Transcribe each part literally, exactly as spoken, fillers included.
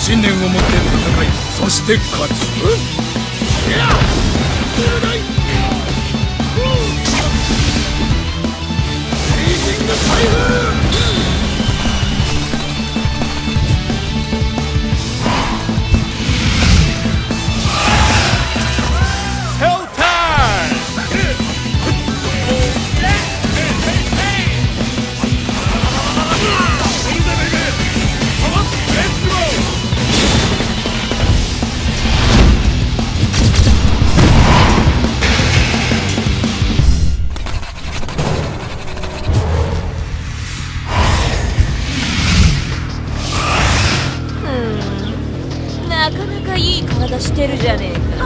信念を持って戦い、そして勝つ。いやレイジング台風。 なかなかいい体してるじゃねえか。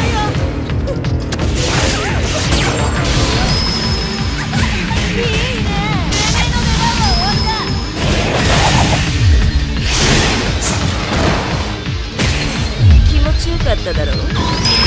いいね。てめえの出番は終わった。気持ちよかっただろう。